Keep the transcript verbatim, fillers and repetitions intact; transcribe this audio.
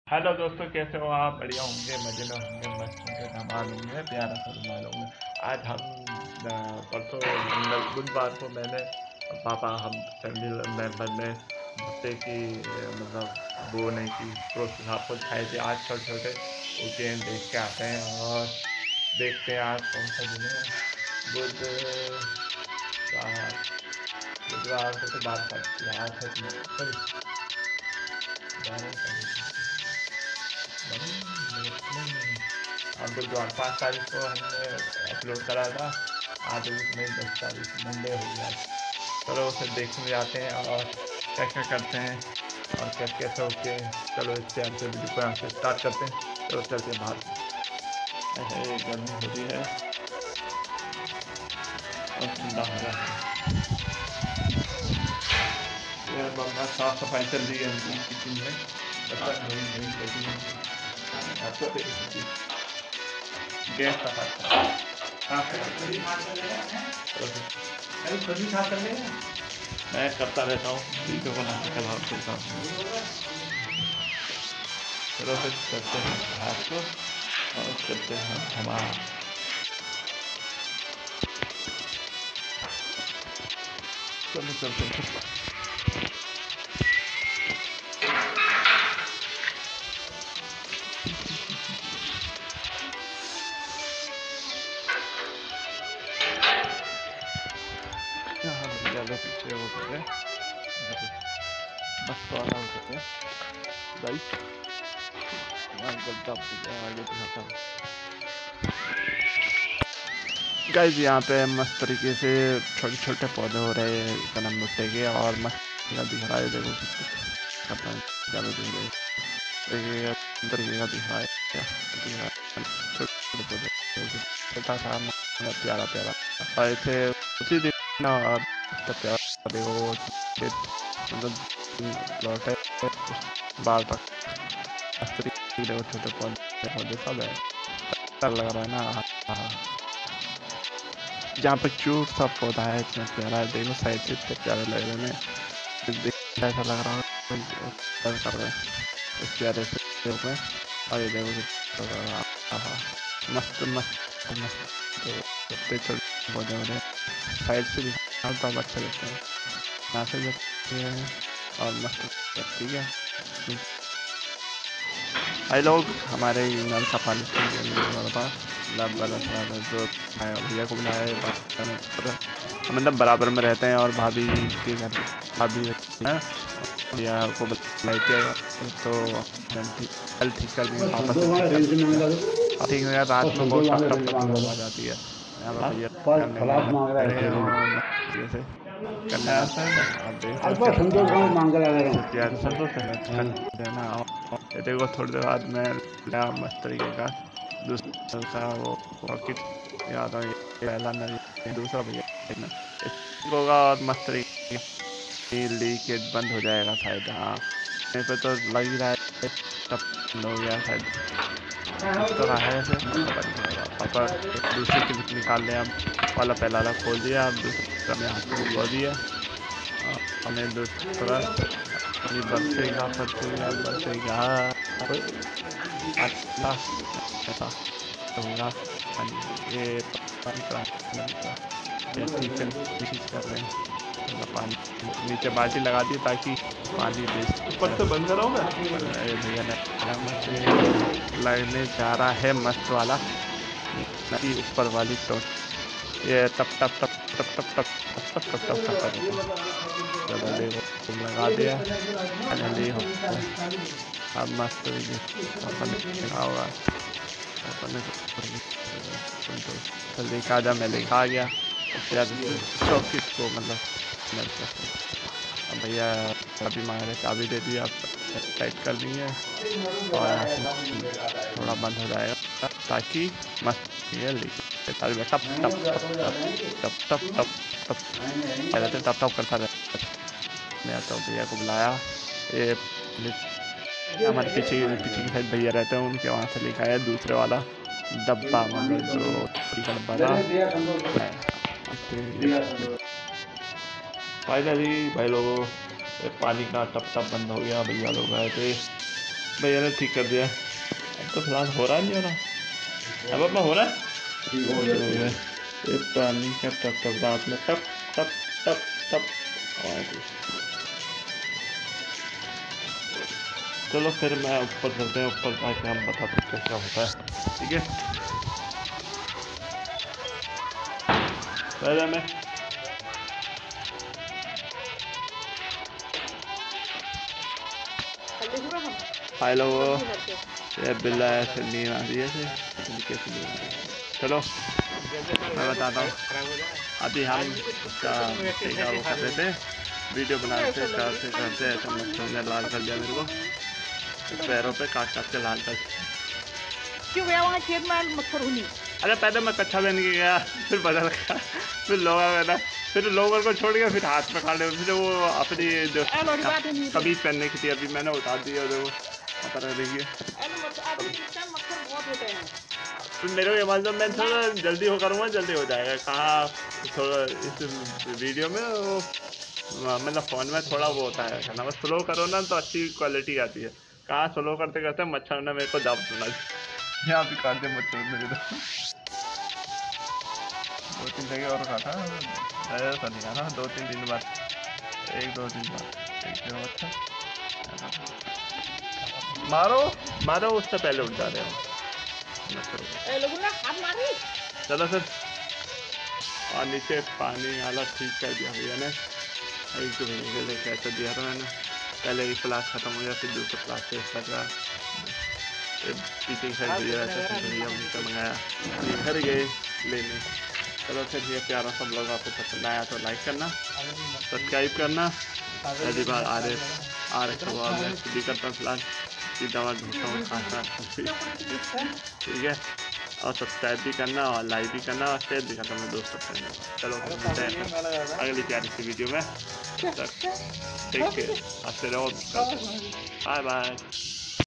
Hello दोस्तों, कैसे हो आप? बढ़िया होंगे, मजे में होंगे, मस्त होंगे, धमाल होंगे, प्यारा सा धमाल होंगे। आज हम अ, परसों मतलब बुधवार को मैंने और पापा हम फैमिली मेम्बर ने भुट्टे की अ, मतलब बोने की प्रोसेस आपको दिखाई थी। आज छोटे छोटे उगे हैं, देख के आते हैं और देखते हैं आज कौन सा दिन है। बुध वार बुधवार को तो बात करती है, आज है सॉरी ग्यारह तारीख नहीं नहीं नहीं नहीं हाँ, बुधवार पाँच तारीख को हमने अपलोड करा था। आज नहीं, दस तारीख मंडे हो गया। चलो उसे देखने जाते हैं और क्या क्या करते हैं और कैसे कैसे होके। चलो इस प्यार से वीडियो को यहाँ से स्टार्ट करते हैं। चलो चलते हैं बाहर। है गर्मी हो रही है और ठंडा हो रहा है। ये बंदा साफ सफाई चल रही है उनकी किचन में। बर्तन धोई धोई लगी है। आपको देखिए गैस सफाई। हाँ मैं करता रहता हूँ, वीडियो बना के चला देता हूँ। चलो फिर करते हैं बात को और करते हैं हमारा। चलो चलते हैं। यहाँ भैया लोग पीछे हो गए, मस्त वाला हो गए गाइस। यहाँ गड्ढा भैया आगे दिखाता हूँ गाइस। यहाँ पे मस्त तरीके से छोटे छोटे पौधे हो रहे हैं कलम भुट्टे के और मस्त दिख रहा है। देखो पता है क्या दिख रहे हैं, तरीके का दिख रहा है दिख रहा है छोटे छोटे पौधे, छोटा सा मतलब प्यारा प्यारा। और ऐसे उसी दिन और प्यारा देखो मतलब प्लॉट है उस बार तक मस्त तरीके देखो छोटे पौधे पौधे सब है। अच्छा लग रहा है ना। हाँ, जहाँ पे क्यूट सा पौधा है इतना प्यारा है। देखो साइड से इतने प्यारे लग रहे हैं, ऐसा लग रहा है कर रहे हैं इस प्यारे से ऊपर। और ये देखो मस्त मस्त मस्त इतने छोटे पौधे हो रहे हैं। साइड से भी तो अब अच्छे लगते हैं, यहाँ से भी अच्छे हैं और मस्त। ठीक है भाई लोग, हमारे नल का पानी जो भैया को बुलाया है, मतलब बराबर में रहते हैं और भाभी के घर भाभी है भैया को बुलाई थे तो कल ठीक कर देंगे वापस। ठीक है, रात में बहुत टप टप आ जाती है। यहाँ पर भैया करने से करना आप देख सकते हैं ना। देखो थोड़ी देर बाद में मस्त तरीके का दूसरा का वो पॉकेट याद आ पहला नहीं दूसरा भैया होगा और मस्त तरीके लीकेज बंद हो जाएगा शायद। हाँ मेरे पे तो लग ही रहा है तब बंद हो गया शायद, तो रहा है ऐसे बंद होगा। पापा दूसरी क्लिप निकाल लिया, वाला पहला वाला खोल दिया, अब दूसरा में हाथ में खो दिया। हमने दूसरा अपनी बरसेगा बरसेगा बरसेगा अच्छा ऐसा होगा। ये पानी का ठीक है, कोशिश कर रहे हैं थोड़ा पानी नीचे बाल्टी लगा दी ताकि पानी बेच ऊपर से बंद करो मैं। भैया ने लगने जा रहा है मस्त वाला नदी ऊपर वाली तो ये टप टप टप टप टप टप टप टप टप टप टप देखो लगा दिया फाइनली हो अब मस्त अपन होगा अपन तो लेकर आ जा। मैं लेकर आ गया शॉपकीप को मतलब अब भैया चाबी मांग रहे, चाबी दे दी, आप टाइट कर दी है और यहाँ से थोड़ा बंद हो जाएगा ताकि मस्त ये टप टप टप टप टप टप टप रहते टप टप करता रहता। मैं तो भैया को बुलाया, ये हमारे पीछे पीछे की साइड भैया रहते हैं, उनके वहाँ से लिखा है दूसरे वाला डब्बा मतलब जो डब्बा था। फाइनली भाई लोगों पानी का टप टप बंद हो गया। भैया लोग आए थे भैया ने ठीक कर दिया। अब तो फिलहाल हो रहा नहीं हो रहा। अब अपना हो रहा है, ठीक हो गया। ये पानी का टप टप रात में टप टप टप टप आवाज। चलो फिर मैं ऊपर चलते हैं, ऊपर जाके हम बताते क्या क्या होता है। ठीक है, पहले मैं हेलो ये बिल्ला ऐसे नींद आ रही है ऐसे कैसे नींद आ रही है। चलो मैं बताता हूँ। अभी हम उसका टीका वो कर रहे थे, वीडियो बना रहे थे, करते करते ऐसे मच्छर ने लाल कर दिया मेरे को, पैरों पे काट काट के लाल कर। क्यों गया वहाँ खेत में मच्छर हुई? अरे पहले मैं कच्छा पहन के गया, फिर बदल गया, फिर लोगा मैंने, फिर लोवर को छोड़ गया, फिर हाथ में काटे, फिर वो अपनी जो कमीज पहनने की थी अभी मैंने उतार दिया, जो पता नहीं देखिए। फिर मेरे को मालूम मैं थोड़ा जल्दी हो करूँगा, जल्दी हो जाएगा। कहाँ थोड़ा इस वीडियो में वो मतलब फ़ोन में थोड़ा वो होता है ना, बस स्लो करो ना तो अच्छी क्वालिटी आती है। कहाँ स्लो करते करते मच्छर ने मेरे को दाब सुना यहाँ भी काट दिया मच्छर मेरे तो। दो तीन जगह और काटा, ऐसा नहीं आना, दो तीन दिन बाद, एक दो दिन बाद एक दिन मच्छर मारो मारो, उससे पहले उठ जा रहे हो मच्छर। चलो फिर, और नीचे पानी वाला ठीक कर दिया भैया ने, एक दो महीने के लिए कैसे दिया था मैंने, पहले एक क्लास खत्म हो गया, फिर दूसरा क्लास से लगा पीछे की साइड भैया रहता था, भैया उनसे मंगाया, घर गए लेने। चलो फिर ये प्यारा सब लोग आपको पसंद आया तो लाइक करना, सब्सक्राइब करना। पहली बार आ रहे आ रखे हुआ मैं भी करता हूँ फिलहाल की दवा ढूंढता हूँ खाता। ठीक है, और सब्सक्राइब भी करना और लाइक भी करना और शेयर भी करना मेरे दोस्तों को। चलो मिलते हैं अगली प्यारी सी वीडियो में, तब तक टेक केयर, हंसते रहो, बाय बाय।